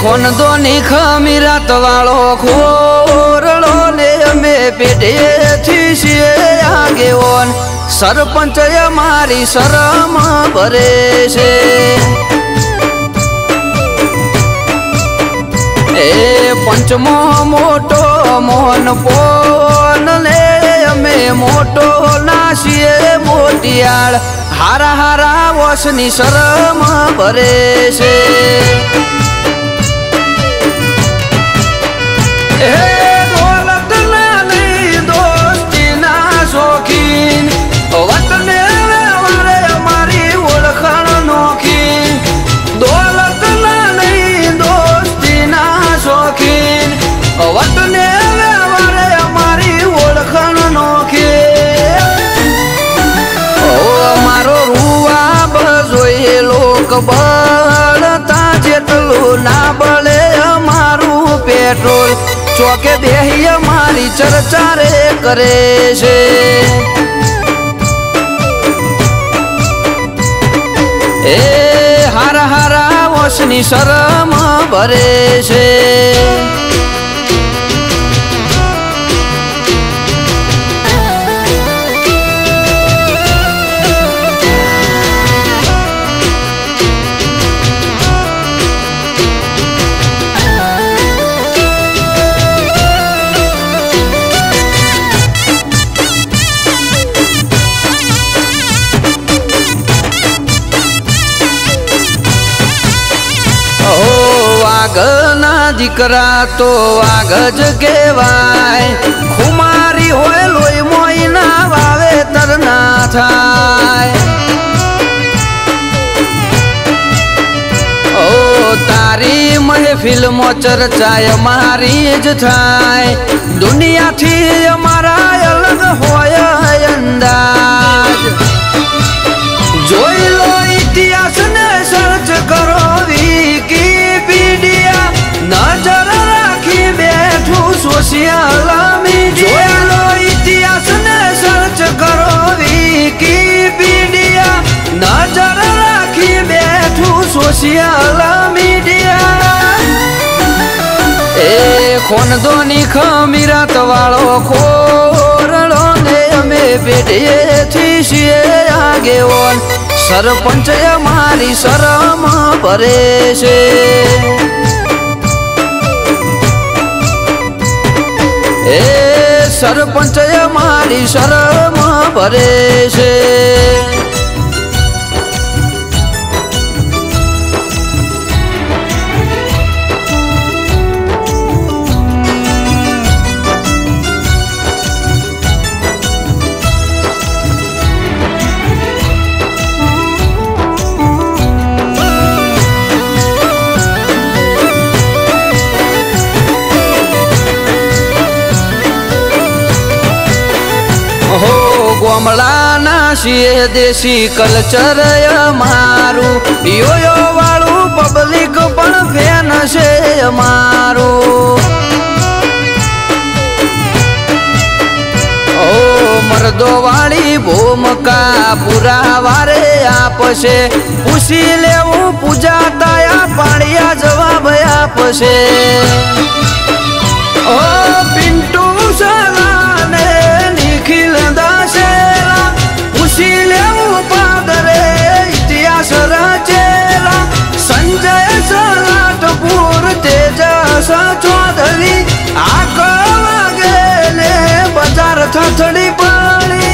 खोनदोनी खमीरात वालो खोरड़ो ने अमे पेटे थी सीए आगे ओन सरपंच मारी शरम भरे छे। ए पंचमो मोटो मोहन पोन ने अमे मोटो नासीए मोटियाळ हारा हारा वसनी शरम भरे छे। दौलत ना नहीं दोस्ती ना शौकीन वतने वारे हमारी ओळखण नोखी। दौलत ना नहीं दोस्ती ना शौकीन वतने वारे हमारी ओळखण नोखी। मारो रुआ बजोए लोक बळता जेटलू ना बळे अमारू पेट्रोल चौके बेही हमारी चर्चा रे करे छे। ए हारा हारा वसनी शरम भरे छे। वाघना दीकरा तो वाघज केवाय खुमारी होय लोई मोईना वावेतर ना थाय। ओ तारी महफिल मो चर्चाय मारी ज थाय। दुनिया थी अमारा अलग होय अंदाज। जोई लो इतिहास ने सर्च करो विकिपीडिया नजर राखी बैठू सोशल मीडिया। जोई लो इतिहास ने सर्च करो विकिपीडिया नजर राखी बैठू सोशल मीडिया। ए खोनदोनी खमीरात वालो खोरड़ो ने अमे पेटे थी सीए आगे ओन सरपंच मारी शरम भरे छे। ए सरपंच मारी शरम भरे छे। गोमड़ा सीए देसी कल्चर मारू यो वालू पब्लिक पण फैन से मारू। ओ मर्दो वाली भूमिका पूरा वारे आपसे पूछी लेवू पूजा ताया पाड़िया जवाब आपसे। ओ पिंटू साला ने निखिल दासेला पूछी लेवू पादरे इतिहास रचेला। संजय सलाटपूर तेजस चौधरी आग वागेले बजार थथड़ी पड़ी।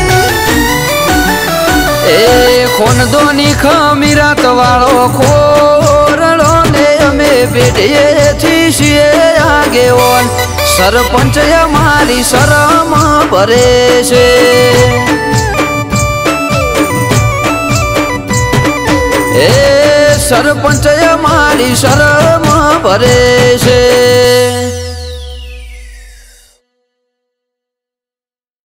ए खोनदोनी खमीरात वालो खोरड़ो ने अमे पेटे थी सीए आगे ओन सरपंच मारी शरम भरे छे। ए सरपंच मारी शरम भरे छे।